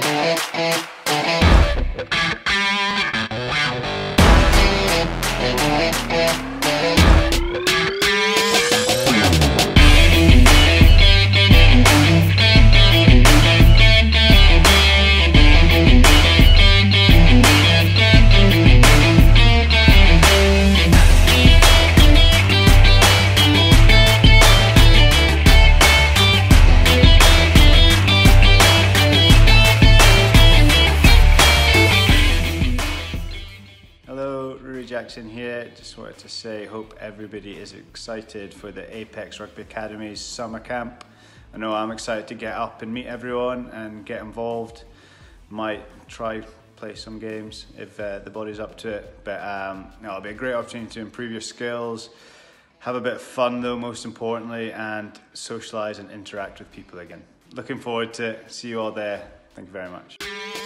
Ruaridh Jackson here. Just wanted to say, hope everybody is excited for the Apex Rugby Academy's summer camp. I know I'm excited to get up and meet everyone and get involved. Might try play some games if the body's up to it, but it'll be a great opportunity to improve your skills, have a bit of fun though, most importantly, and socialise and interact with people again. Looking forward to it. See you all there. Thank you very much.